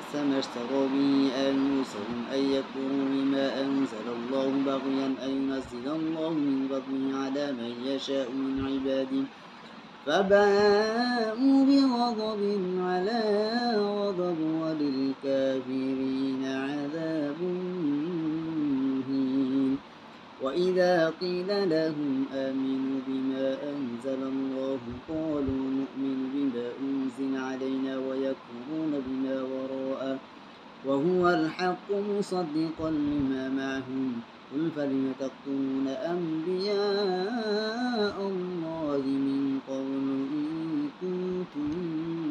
بئس ما اشتروا به أنفسهم أن يكفروا بما أنزل الله بغيا أن ينزل الله من فضله على من يشاء من عباده فباءوا بغضب على غضب وللكافرين عذاب مهين. وإذا قيل لهم آمنوا بما أنزل الله قالوا نؤمن بما أنزل علينا ويكفرون بما وراءه وهو الحق مصدقا لما معهم قل فلم تقتلون أنبياء الله من قبل إن كنتم